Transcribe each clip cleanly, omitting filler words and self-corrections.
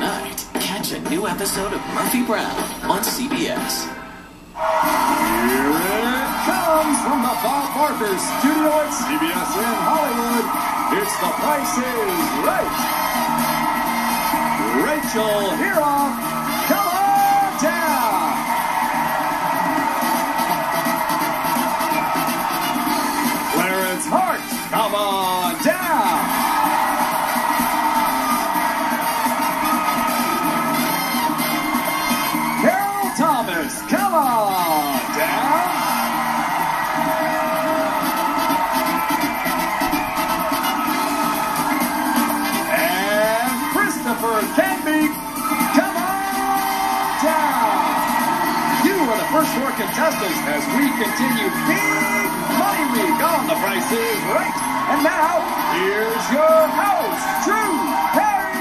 Tonight, catch a new episode of Murphy Brown on CBS. Here it comes from the Bob Barker studio at CBS in Hollywood. It's The Price is Right. Rachel Hiroff, come on down. Clarence Hart, come on down. Thomas, come on down. And Christopher Canby, come on down. You are the first four contestants as we continue Big Money Week on The Price is Right. And now, here's your host, Drew Perry.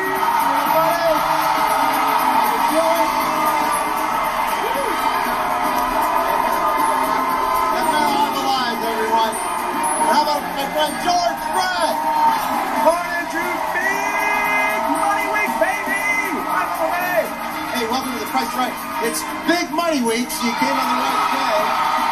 How about my friend George Brett? Morning, Drew. Big Money Week, baby! What's the way? Hey, welcome to The Price is Right. It's Big Money Week, so you came on the right day.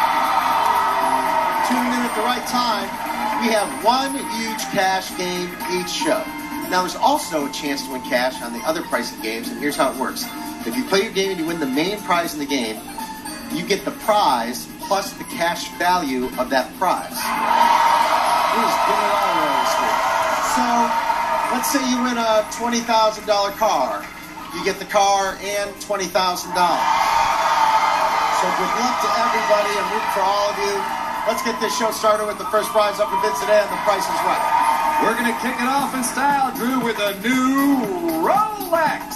Tuning in at the right time. We have one huge cash game each show. Now, there's also a chance to win cash on the other pricing games, and here's how it works. If you play your game and you win the main prize in the game, you get the prize plus the cash value of that prize. So, let's say you win a $20,000 car. You get the car and $20,000. So good luck to everybody. I'm rooting for all of you. Let's get this show started with the first prize up for bids today on The Price is Right. We're going to kick it off in style, Drew, with a new Rolex.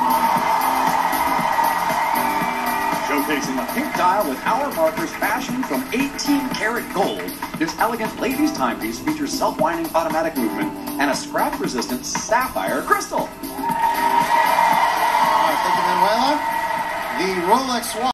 Showcasing a pink dial with hour markers fashioned from 18-karat gold, this elegant ladies' timepiece features self-winding automatic movement and a scratch-resistant sapphire crystal. All right, thank you, Manuela. The Rolex watch.